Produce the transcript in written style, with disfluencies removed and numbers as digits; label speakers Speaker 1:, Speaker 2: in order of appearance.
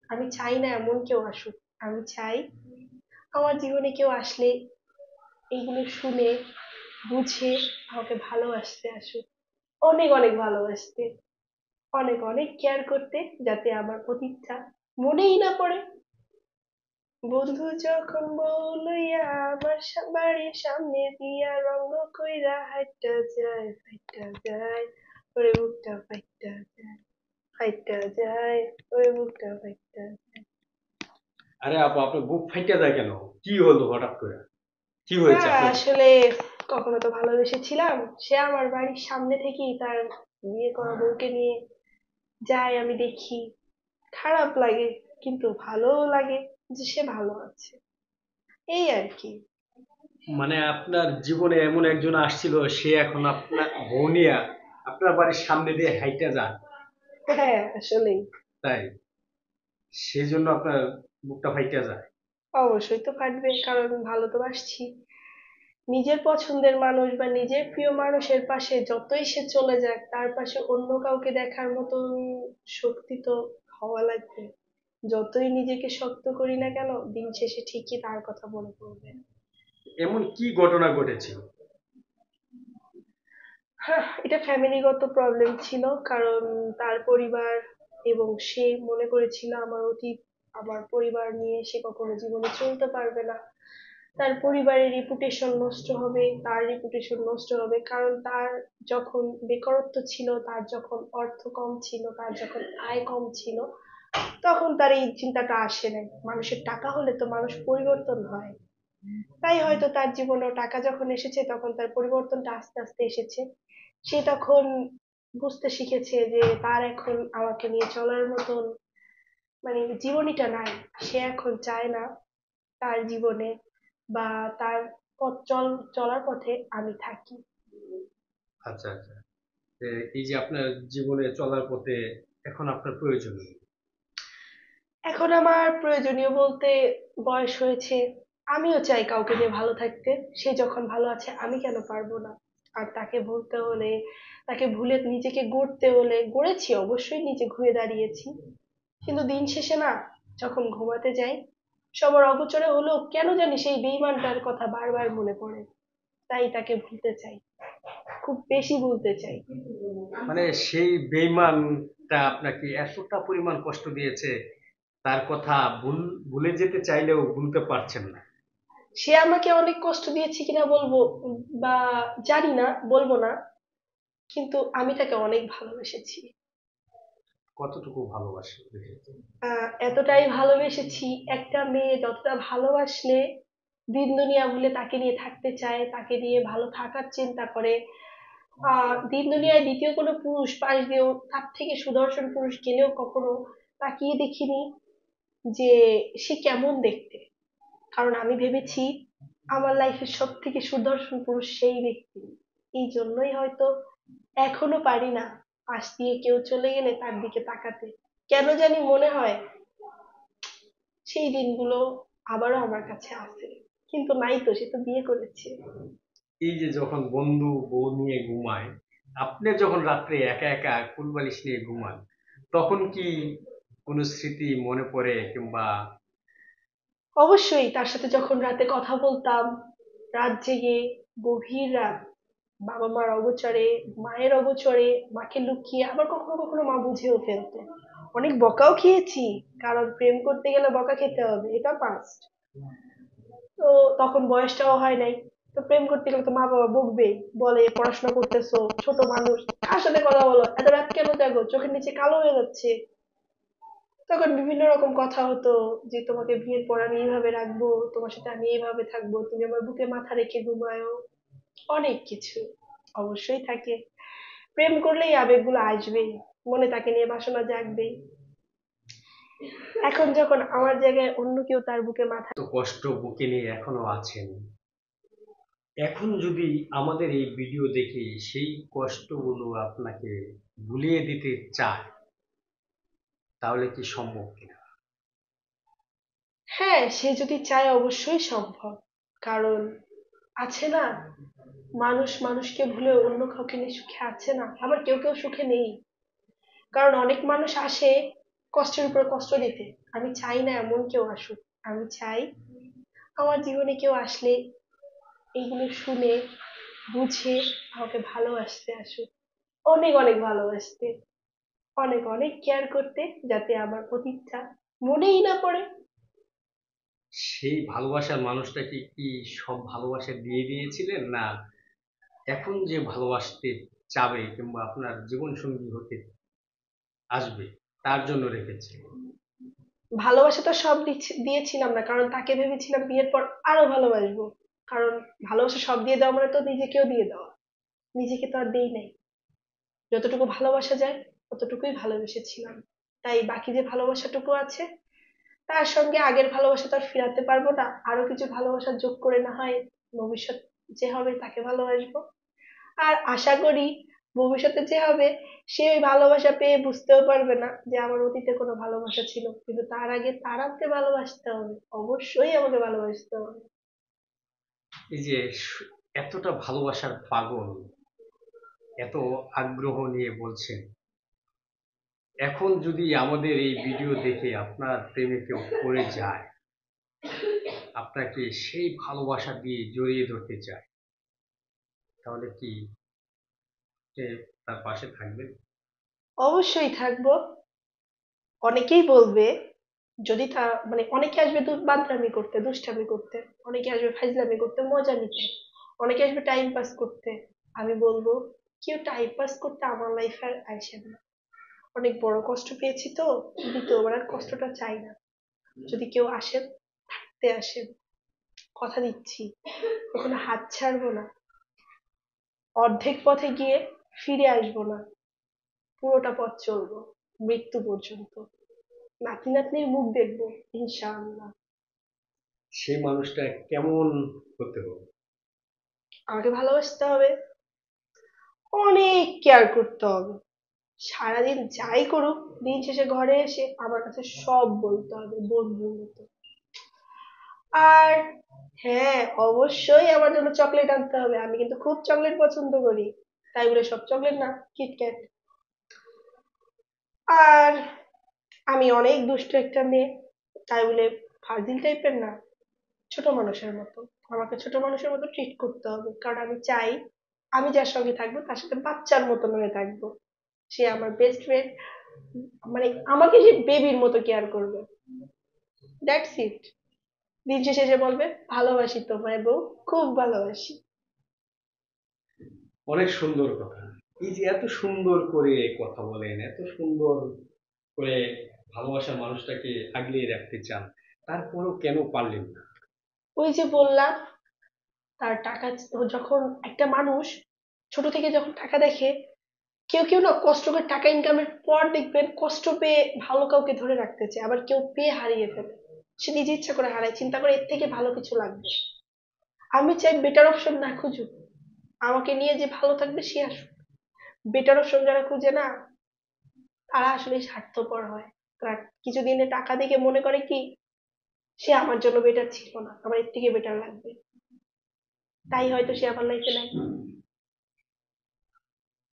Speaker 1: আমি চাই না এমন কেউ আসুক। আমি চাই আমার জীবনে কেউ আসলে এইগুলো শুনে বুঝে আমাকে ভালোবাসতে আসুক, অনেক অনেক ভালোবাসতে, অনেক অনেক কেয়ার করতে, যাতে আমার অতীতটা মনেই না পড়ে। বন্ধু যখন বউ লইয়া আমার বাড়ির সামনে দিয়া রঙ্গ কইরা হাইটা যায় ফাইটা যায়, ওরে বুকটা ফাইটা যায়, ফাইটা যায়, ওরে বুকটা ফাইটা যায়।
Speaker 2: আরে আপু, আপনার বুক ফাইটা যায় কেন? কি হলো হঠাৎ করে? কি হয়েছে আপনার?
Speaker 1: আসলে কখনো তো ভালোবেসেছিলাম, সে আমার বাড়ির সামনে থেকেই তার বিয়ে করা বউকে নিয়ে যায়, আমি দেখি, খারাপ লাগে, কিন্তু ভালোও লাগে যে সে ভালো আছে, এই আর কি।
Speaker 2: মানে আপনার জীবনে এমন একজন আসছিল, সে এখন আপনার বউ নিয়া আপনার বাড়ির সামনে দিয়ে হাইটা যান?
Speaker 1: হ্যাঁ, আসলেই।
Speaker 2: তাই? সেই জন্য আপনার বুকটা ফাইটা যায়?
Speaker 1: অবশ্যই তো ফাটবে, কারণ ভালো তো বাসছি। নিজের পছন্দের মানুষ বা নিজের প্রিয় মানুষের পাশে যতই সে চলে যাক, তার পাশে অন্য কাউকে দেখার মতন শক্তি তো হওয়া লাগবে। যতই নিজেকে শক্ত করি না কেন, দিন শেষে ঠিকই তার কথা মনে পড়বে।
Speaker 2: এমন কি ঘটনা ঘটেছিল?
Speaker 1: হ্যাঁ, এটা ফ্যামিলিগত প্রবলেম ছিল, কারণ তার পরিবার এবং সে মনে করেছিল আমার অতীত, আমার পরিবার নিয়ে সে কখনো জীবনে চলতে পারবে না। তার পরিবারের রিপুটেশন নষ্ট হবে, তার রিপুটেশন নষ্ট হবে, কারণ তার যখন বেকারত্ব ছিল, তার যখন অর্থ কম ছিল, তার যখন আয় কম ছিল, তখন তার এই চিন্তাটা আসে নাই। মানুষের টাকা হলে তো মানুষ পরিবর্তন হয়। তাই হয়তো তার জীবনেও টাকা যখন এসেছে, তখন তার পরিবর্তনটা আস্তে আস্তে এসেছে। সে তখন বুঝতে শিখেছে যে তার এখন আমাকে নিয়ে চলার মতন মানে জীবনীটা নাই। সে এখন চায় না তার জীবনে বা তার চলার পথে আমি থাকি।
Speaker 2: আচ্ছা, আচ্ছা। এই যে আপনার জীবনে চলার পথে এখন আপনার প্রয়োজন নেই।
Speaker 1: এখন আমার প্রয়োজনীয় বলতে, বয়স হয়েছে, আমিও চাই কাউকে দিয়ে ভালো থাকতে। সে যখন ভালো আছে, আমি কেন পারবো না? আর তাকে ভুলতে হলে, তাকে ভুলে নিজেকে গড়তে হলে, গড়েছি অবশ্যই, নিজে ঘুরে দাঁড়িয়েছি, কিন্তু দিন শেষে না, যখন ঘুমাতে যাই, সবার অগোচরে হলেও কেন জানি সেই বেইমানটার কথা বারবার মনে পড়ে। তাই তাকে ভুলতে চাই, খুব বেশি ভুলতে চাই।
Speaker 2: মানে সেই বেঈমানটা আপনাকে এতটা পরিমাণ কষ্ট দিয়েছে, তার কথা ভুলে যেতে চাইলেও ভুলতে পারছেন না?
Speaker 1: সে আমাকে অনেক কষ্ট দিয়েছে কিনা বলবো, বা জানি না, বলবো না, কিন্তু আমি তাকে অনেক ভালোবেসেছি।
Speaker 2: কতটুকু ভালোবাসেন দেখি?
Speaker 1: এতটাই ভালোবেসেছি, একটা মেয়ে যতটা ভালোবাসলে দিন দুনিয়া ভুলে তাকে নিয়ে থাকতে চায়, তাকে নিয়ে ভালো থাকার চিন্তা করে। দিন দুনিয়ায় দ্বিতীয় কোনো পুরুষ পাশ দিয়েও তার থেকে সুদর্শন পুরুষ গেলেও কখনো তাকিয়ে দেখিনি যে সে কেমন দেখতে। কারণ আমি ভেবেছি আমার লাইফের সব থেকে সুদর্শন পুরুষ সেই ব্যক্তি। এই জন্যই হয়তো এখনো পারি না পাশ দিয়ে কেউ চলে গেলে তার দিকে তাকাতে। কেন জানি মনে হয় সেই দিনগুলো আবারও আমার কাছে আছে, কিন্তু নাই তো, সে তো বিয়ে করেছে।
Speaker 2: এই যে যখন বন্ধু বউ নিয়ে ঘুমায়, আপনি যখন রাত্রে একা একা কুলবালিশ নিয়ে ঘুমান, তখন কি কোনো স্মৃতি মনে পড়ে কিংবা?
Speaker 1: অবশ্যই, তার সাথে যখন রাতে কথা বলতাম, রাত জেগে, গভীর রাত, বাবা মার অগোচরে, মায়ের অগোচরে, মাকে লুকিয়ে, আবার কখনো কখনো মা বুঝেও ফেলতো। অনেক বকাও খেয়েছি, কারণ প্রেম করতে গেলে বকা খেতে হবে, এটা পাস্ট। তো তখন বয়সটাও হয় নাই, তো প্রেম করতে গেলে তো মা বাবা বকবেই, বলে পড়াশোনা করতেছো, ছোট মানুষ, কার সাথে কথা বলো, এত রাত কেন জাগো, চোখের নিচে কালো হয়ে যাচ্ছে। তখন বিভিন্ন রকম কথা হতো, যে তোমাকে বিয়ের পর আমি এইভাবে রাখবো, তোমার সাথে আমি এইভাবে থাকবো, তুমি আমার বুকে মাথা রেখে ঘুমায়ো, অনেক কিছু অবশ্যই থাকে। প্রেম করলেই আবেগগুলো আসবেই, মনে তাকে নিয়ে বাসনা জাগবেই। এখন যখন আমার জায়গায় অন্য কেউ তার বুকে মাথা।
Speaker 2: তো কষ্ট বুকে নিয়ে এখনো আছেন। এখন যদি আমাদের এই ভিডিও দেখে সেই কষ্টগুলো আপনাকে ভুলিয়ে দিতে চায়, তাহলে কি সম্ভব কিনা?
Speaker 1: হ্যাঁ, সে যদি চায় অবশ্যই সম্ভব। কারণ আছে না, মানুষ মানুষকে ভুলে অন্য কাউকে নিয়ে সুখে আছে না, আবার কেউ কেউ সুখে নেই। কারণ অনেক মানুষ আসে কষ্টের উপর কষ্ট দিতে, আমি চাই না এমন কেউ আসুক। আমি চাই আমার জীবনে কেউ আসলে এইগুলো শুনে বুঝে আমাকে ভালোবাসতে আসুক, অনেক অনেক ভালোবাসতে, অনেক অনেক কেয়ার করতে, যাতে আমার অতীতটা মনেই না পড়ে।
Speaker 2: সেই ভালোবাসার মানুষটাকে কি সব ভালোবাসা দিয়ে দিয়েছিলেন, না এখন যে ভালোবাসতে চাবে কিংবা আপনার জীবন সঙ্গী হতে আসবে তার জন্য রেখেছে?
Speaker 1: ভালোবাসা তো সব দিয়েছিলাম না, কারণ তাকে ভেবেছিলাম বিয়ের পর আরো ভালোবাসবো। কারণ ভালোবাসা সব দিয়ে দেওয়া মানে তো নিজেকেও দিয়ে দেওয়া। নিজেকে তো আর দেই নাই। যতটুকু ভালোবাসা যায় ততটুকুই ভালোবেসেছিলাম। তাই বাকি যে ভালোবাসাটুকু আছে তার সঙ্গে আগের ভালোবাসা তো আর ফিরাতে পারবো না, আরো কিছু ভালোবাসা যোগ করে না হয় ভবিষ্যৎ যে হবে তাকে ভালোবাসবো। আর আশা করি ভবিষ্যতে যে হবে সে ওই ভালোবাসা পেয়ে বুঝতেও পারবে না যে আমার অতীতে কোনো ভালোবাসা ছিল, কিন্তু তার আগে তার আমাকে ভালোবাসতে হবে, অবশ্যই আমাকে ভালোবাসতে হবে।
Speaker 2: এই যে এতটা ভালোবাসার পাগল, এত আগ্রহ নিয়ে বলছেন, এখন যদি আমাদের এই ভিডিও দেখে আপনার প্রেমে কেউ পড়ে যায়, আপনাকে সেই ভালোবাসা দিয়ে জড়িয়ে ধরতে চায়, তাহলে কি সে তার পাশে থাকবেন?
Speaker 1: অবশ্যই থাকবো। অনেকেই বলবে, যদি তা মানে অনেকে আসবে বাদরামি করতে, দুষ্টামি করতে, অনেকে আসবে ফাইজলামি করতে, মজা নিতে, অনেকে আসবে টাইম পাস করতে। আমি বলবো, কেউ টাইম পাস করতে আমার লাইফে আর আসে না। অনেক বড় কষ্ট পেয়েছি তো, দ্বিতীয়বার আর কষ্টটা চাই না। যদি কেউ আসেন, থাকতে আসেন, কথা দিচ্ছি কখনো হাত ছাড়বো না। অর্ধেক পথে গিয়ে ফিরে আসবো না, পুরোটা পথ চলবো মৃত্যু পর্যন্ত। নাতি নাতনির মুখ দেখবো, ইনশাআল্লাহ।
Speaker 2: সেই মানুষটা কেমন হতে হবে?
Speaker 1: আমাকে ভালোবাসতে হবে, অনেক কেয়ার করতে হবে, সারাদিন যাই করুক দিন শেষে ঘরে এসে আমার কাছে সব বলতে হবে বন্ধুর মতো। আর হ্যাঁ, অবশ্যই আমার জন্য চকলেট আনতে হবে, আমি কিন্তু খুব চকলেট পছন্দ করি। তাই বলে সব চকলেট না, কিটক্যাট। আর আমি অনেক দুষ্ট একটা মেয়ে, তাই বলে ফাজিল টাইপের না, ছোট মানুষের মতো। আমাকে ছোট মানুষের মতো ট্রিট করতে হবে, কারণ আমি চাই আমি যার সঙ্গে থাকবো তার সাথে বাচ্চার মতো হয়ে থাকবো। সে আমার বেস্ট ফ্রেন্ড, মানে আমাকে সে বেবির মতো কেয়ার করবে। That's it. দিন শেষে এসে বলবে, ভালোবাসি তোমায় বউ, খুব ভালোবাসি।
Speaker 2: অনেক সুন্দর কথা। এই যে এত সুন্দর করে কথা বলেন, এত সুন্দর করে ভালোবাসার মানুষটাকে আগলিয়ে রাখতে চান, তারপরেও কেন পারলেন না?
Speaker 1: ওই যে বললাম, তার টাকা, যখন একটা মানুষ ছোট থেকে যখন টাকা দেখে, কেউ কেউ না কষ্ট করে টাকা ইনকামের পর দেখবেন কষ্ট পেয়ে ভালো কাউকে ধরে রাখতে চায়, আবার কেউ পেয়ে হারিয়ে ফেলে। সে নিজে ইচ্ছা করে হারায়, চিন্তা করে এর থেকে ভালো কিছু লাগবে। আমি চাই বেটার অপশন না খুঁজুক, আমাকে নিয়ে যে ভালো থাকবে সে আসুক। বেটার অপশন যারা খুঁজে না, তারা আসলে স্বার্থপর হয়। তারা কিছুদিনে টাকা দেখে মনে করে কি, সে আমার জন্য বেটার ছিল না, আমার এর থেকে বেটার লাগবে, তাই হয়তো সে আমার লাইফে নাই।